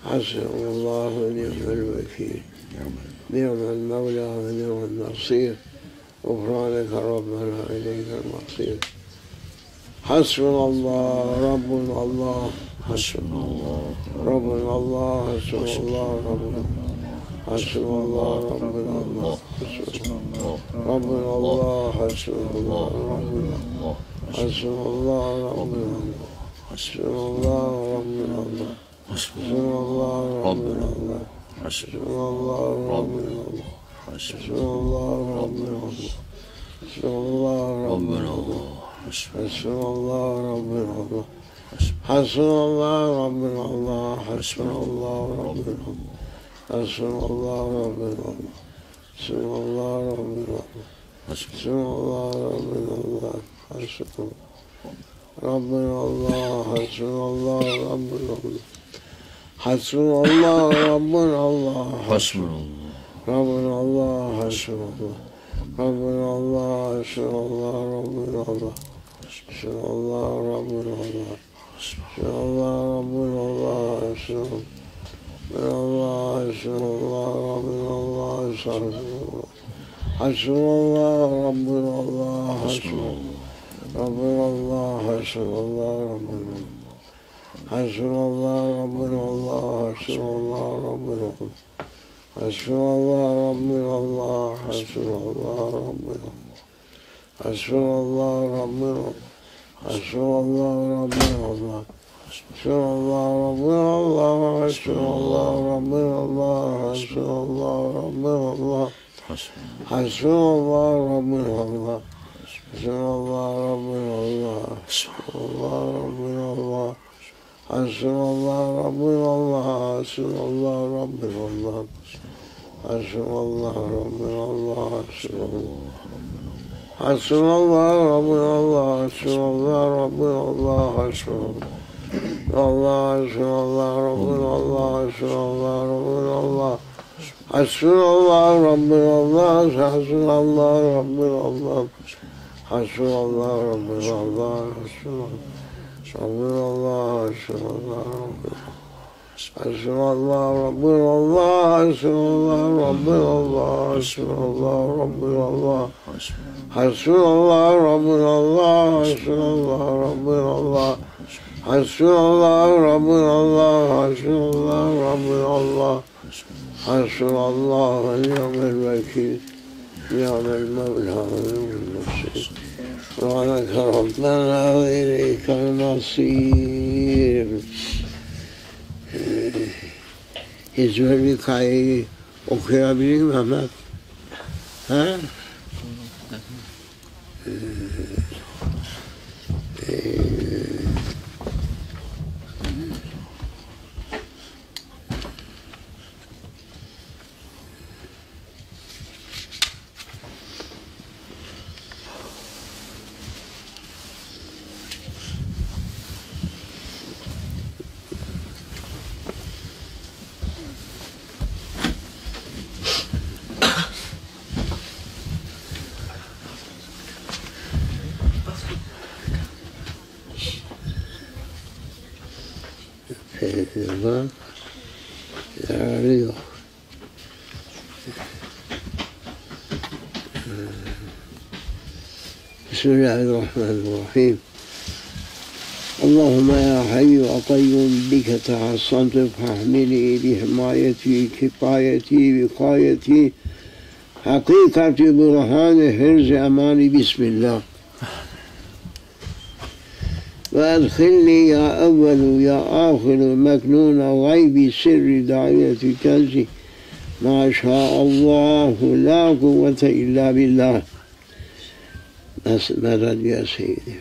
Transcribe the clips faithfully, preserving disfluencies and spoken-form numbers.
حسبنا الله ونعم الوكيل، نعم المولى ونعم النصير، غفرانك ربنا إليك المصير. حسبنا الله ربنا الله، حسبنا الله ربنا الله، حسبنا الله ربنا حسبنا الله ربنا الله، ربنا الله، حسبنا الله ربنا حسبنا الله ربنا الله، حسبنا الله ربنا الله، حسبنا الله ربنا الله، حسبنا الله ربنا الله، حسبنا الله ربنا الله، حسبنا الله ربنا الله، حسبنا الله ربنا الله، حسبنا الله ربنا الله، حسبنا الله ربنا الله، حسبنا الله ربنا الله، حسبنا الله ربنا الله، حسبنا الله ربنا الله، حسبنا ربنا الله، حسبنا الله ربنا الله، حسبنا الله ربنا الله، حسبنا ربنا الله، حسبنا الله ربنا الله، حسبنا الله ربنا الله، حسبنا الله ربنا الله، حسبنا الله ربنا الله، حسبنا الله حسبنا الله ربنا الله، حسبنا الله ربنا الله، حسبنا ربنا الله، حسبنا الله ربنا الله، حسبنا الله ربنا الله، حسبنا الله ربنا الله، حسبنا الله ربنا الله، حسبنا الله ربنا الله، حسبنا الله ربنا الله، حسبنا الله ربنا الله، حسبنا الله ربنا الله، حسبنا الله ربنا الله، حسبنا الله ربنا الله، حسبنا الله ربنا الله، حسبنا الله ربنا الله، حسبنا الله ربنا الله، حسبنا الله ربنا الله، حسبنا الله ربنا الله، حسبنا الله ربنا الله، حسبنا الله حسبنا الله ربنا الله، حسبنا الله ربنا الله، حسبنا الله حسبنا الله ربنا الله، حسبنا الله ربنا الله، حسبنا الله ربنا الله، حسبنا الله ربنا الله، حسبنا الله ربنا الله، حسبنا ربنا الله، حسبنا الله ربنا حسبنا الله ربنا الله، حسبنا الله ربنا الله، حسبنا الله ربنا الله، حسبنا الله ربنا الله، حسبنا الله ربنا الله، حسبنا الله ربنا الله، حسبنا الله ربنا الله، حسبنا الله ونعم الوكيل، نعم المولى ونعم النصير، سبحانك ربنا وإليك المصير. Hizmet hikayeyi okuyabilir mi Ahmet? Ha? Ee, e, الله يعرضه. بسم الله الرحمن الرحيم. اللهم يا حي يا قيوم بك تحصنت فاحمني بحمايتي كفايتي وقايتي حقيقة برهان حرز أماني. بسم الله. وأدخلني يا أول يا آخر مكنون غيب سر داعية كنزي ما شاء الله لا قوة إلا بالله. مدد يا سيدي.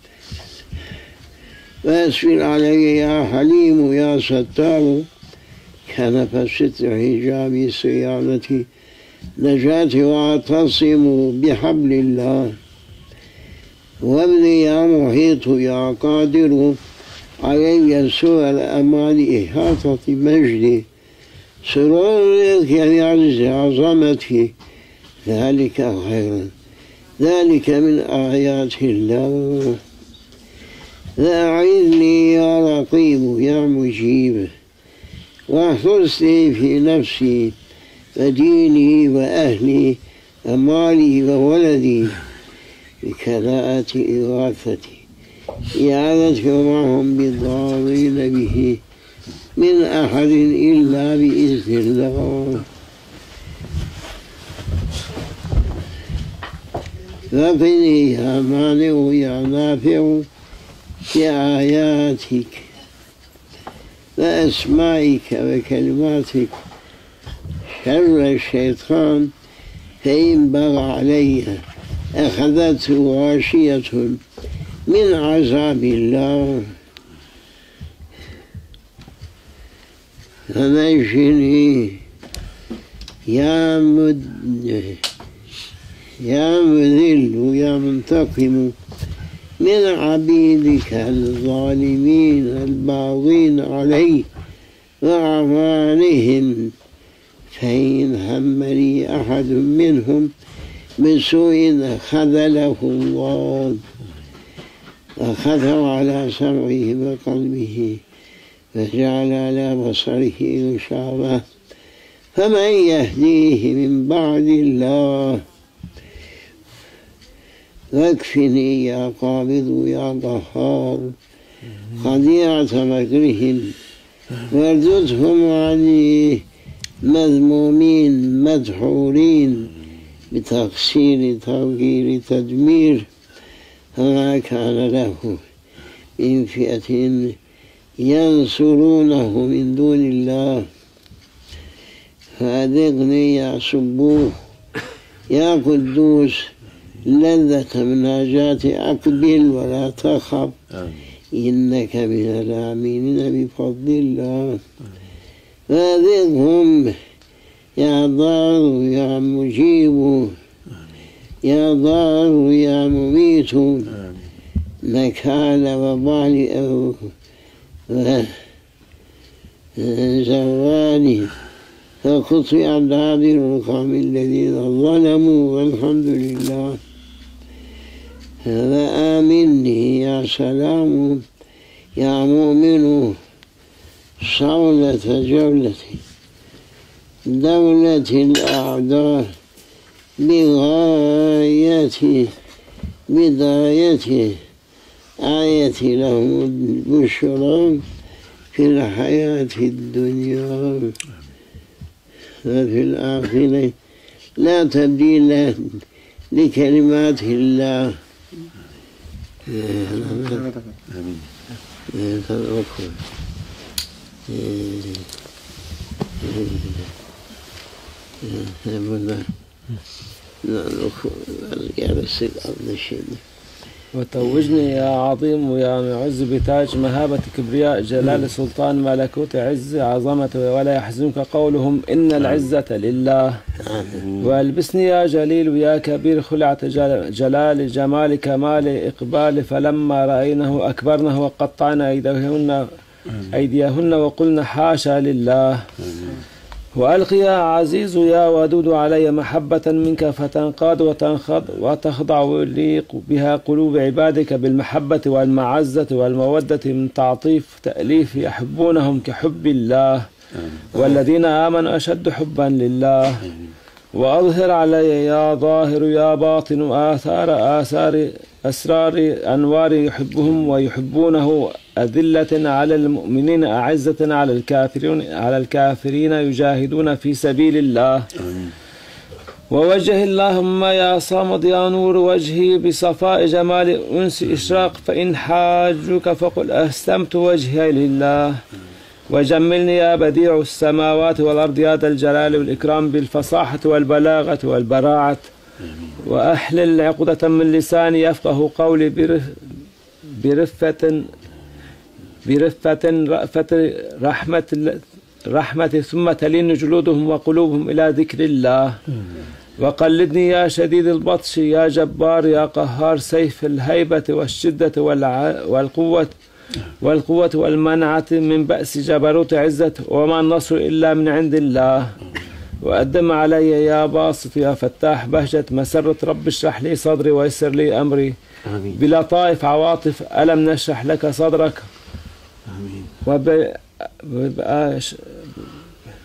وأسفل علي يا حليم يا ستار كنف ستر حجابي صيانتي نجاتي وأعتصم بحبل الله. وابني يا محيط يا قادر علي سوء الأمان إحاطة مجدي سرورك يعز عظمتي ذلك خير ذلك من آيات الله. أعذني يا رقيب يا مجيب واحرصني في نفسي وديني وأهلي ومالي وولدي بكراءة إغاثتي إعادتك معهم بالضارين به من أحد إلا بإذن الله. فقني يا مانع يا نافع بآياتك وأسمائك وكلماتك شر الشيطان فإن بغى علي أخذته غاشية من عذاب الله فنجني يا مد يا مذل يا منتقم من عبيدك الظالمين الباغين علي وأعوانهم فإن همني أحد منهم بسوء خذله الله وختم على سمعه وقلبه وجعل على بصره غشاوة فمن يهديه من بعد الله. واكفني يا قابض يا قهار خديعة مكرهم وارددهم عني مذمومين مدحورين بتقصير توقير تدمير فما كان له من فئة ينصرونه من دون الله. فأذقني يا صبوح يا قدوس لذة مناجاة أقبل ولا تخف إنك من الآمنين بفضل الله. فأذقهم يا ضار يا مجيب يا ضار يا مميت مكان وبال أو زواني فقطع دابر القوم الذين ظلموا والحمد لله. فآمني يا سلام يا مؤمن صولة جولتي دولة الأعداء بغاية بداية آية لهم البشرى في الحياة الدنيا وفي الآخرة لا تبديل لكلمات الله. آمين. وتوجني يا عظيم ويا معز بتاج مهابة كبرياء جلال سلطان ملكوت عز عظمة ولا يحزنك قولهم إن العزة لله. والبسني يا جليل يا كبير خلعة جلال جمال كمال إقبال فلما رأينه أكبرنه وقطعنا أيديهن أيديهن وقلنا حاشا لله. وألقي يا عزيز يا ودود علي محبة منك فتنقاد وتنخض وتخضع ويليق بها قلوب عبادك بالمحبة والمعزة والمودة من تعطيف تأليف يحبونهم كحب الله والذين آمنوا أشد حبا لله. وأظهر علي يا ظاهر يا باطن آثار آثار أسرار أنوار يحبهم ويحبونه أذلة على المؤمنين أعزة على الكافرين على الكافرين يجاهدون في سبيل الله. ووجه اللهم يا صامد يا نور وجهي بصفاء جمال أنس إشراق فإن حاجك فقل أسلمت وجهي لله. وجملني يا بديع السماوات والأرض يا ذا الجلال والإكرام بالفصاحة والبلاغة والبراعة. وأحلل عقدة من لساني يفقه قولي برف برفة برفة رأفة رحمة رحمة ثم تلين جلودهم وقلوبهم إلى ذكر الله. وقلدني يا شديد البطش يا جبار يا قهار سيف الهيبة والشدة والقوة والقوة والمنعة من بأس جبروت عزة وما النصر إلا من عند الله. وأدم علي يا باسط يا فتاح بهجة مسرة رب اشرح لي صدري ويسر لي أمري بلطائف عواطف ألم نشرح لك صدرك. آمين. وب...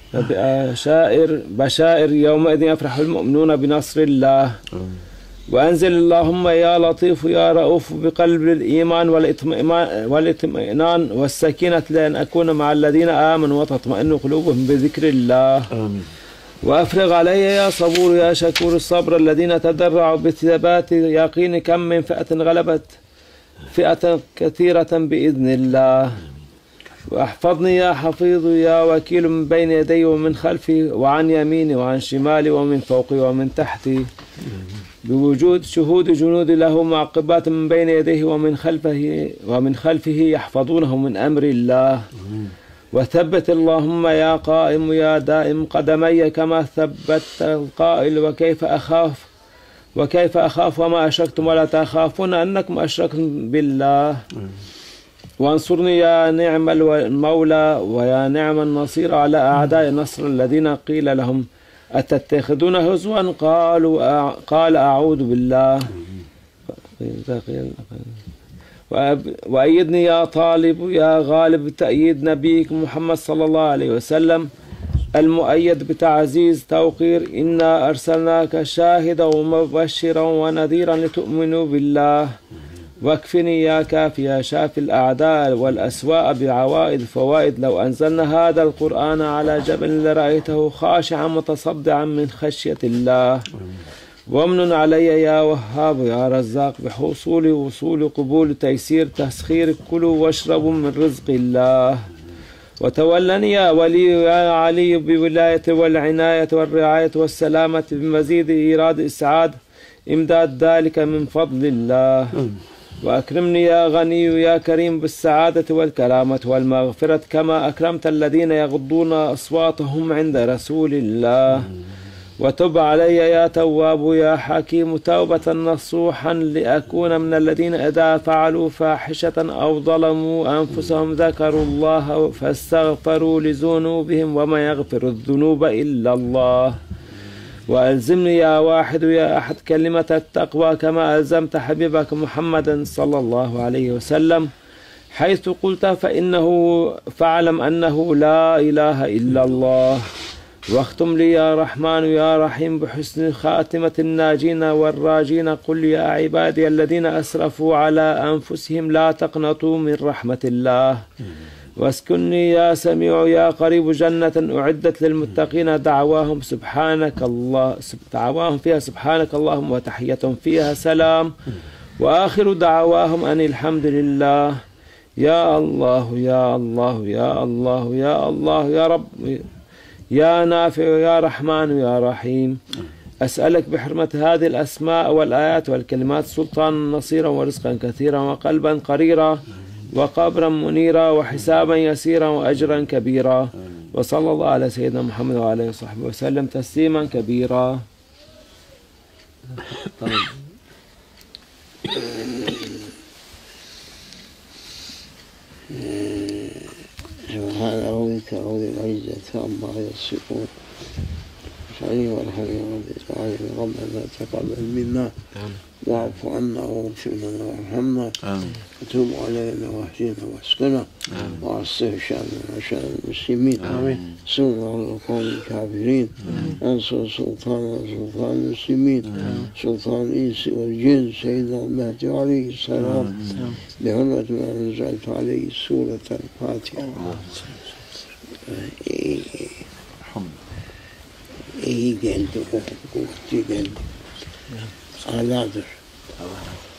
بشائر بشائر يومئذ يفرح المؤمنون بنصر الله. وأنزل اللهم يا لطيف يا رؤوف بقلب الإيمان والاطمئنان والسكينة لأن أكون مع الذين آمنوا وتطمئن قلوبهم بذكر الله. آمين. وأفرغ علي يا صبور يا شكور الصبر الذين تدرعوا بثبات يقين كم من فئة غلبت فئة كثيرة بإذن الله. واحفظني يا حفيظ يا وكيل من بين يدي ومن خلفي وعن يميني وعن شمالي ومن فوقي ومن تحتي بوجود شهود جنود له معقبات من بين يديه ومن خلفه ومن خلفه يحفظونه من أمر الله. وثبت اللهم يا قائم يا دائم قدمي كما ثبت القائل وكيف أخاف وكيف أخاف وما أشركتم ولا تخافون أنكم أشركتم بالله. وانصرني يا نعم المولى ويا نعم النصير على أعداء النصر الذين قيل لهم أتتخذون هزوا قالوا قال أعوذ بالله. وأيدني يا طالب يا غالب تأييد نبيك محمد صلى الله عليه وسلم المؤيد بتعزيز توقير إنا أرسلناك شاهدا ومبشرا ونذيرا لتؤمنوا بالله. واكفني يا كافي يا شافي الأعداء والأسواء بعوائد فوائد. لو أنزلنا هذا القرآن على جبل لرأيته خاشعا متصدعا من خشية الله. وامن علي يا وهاب يا رزاق بحصول وصول قبول تيسير تسخير كلوا واشربوا من رزق الله. وتولني يا ولي يا علي بولاية والعناية والرعاية والسلامة بمزيد إيراد إسعاد إمداد ذلك من فضل الله. وأكرمني يا غني يا كريم بالسعادة والكرامة والمغفرة كما أكرمت الذين يغضون أصواتهم عند رسول الله. وتب علي يا تواب يا حكيم توبة نصوحا لأكون من الذين إذا فعلوا فاحشة أو ظلموا أنفسهم ذكروا الله فاستغفروا لذنوبهم وما يغفر الذنوب إلا الله. وألزمني يا واحد يا أحد كلمة التقوى كما ألزمت حبيبك محمدا صلى الله عليه وسلم حيث قلت فإنه فاعلم أنه لا إله إلا الله. واختم لي يا رحمن يا رحيم بحسن خاتمة الناجين والراجين. قل يا عبادي الذين أسرفوا على أنفسهم لا تقنطوا من رحمة الله. واسكنني يا سميع يا قريب جنة أعدت للمتقين دعواهم سبحانك الله دعواهم فيها سبحانك اللهم وتحيتهم فيها سلام. وآخر دعواهم أن الحمد لله. يا الله يا الله يا الله يا الله يا رب يا نافع يا رحمن يا رحيم. أسألك بحرمة هذه الأسماء والآيات والكلمات سلطانا نصيرا ورزقا كثيرا وقلبا قريرا وقبرا منيرا وحسابا يسيرا وأجرا كبيرا. وصلى الله على سيدنا محمد وعلى آله وصحبه وسلم تسليما كبيرا. طيب. سبحان ربك رب العزة عما يصفون وسلام والحمد لله ربنا تقبل منا واعف عنا واغفر لنا وارحمنا وتوب علينا واهدنا واسقنا واصلح شأننا وشأن المسلمين. انصرنا على القوم الكافرين. انصر سلطان سلطان المسلمين سلطان الإنس والجن سيدنا المهدي عليه السلام بحرمة ما أنزلت عليه سورة الفاتحة. İyi geldi, koktu geldi. Ağlardır.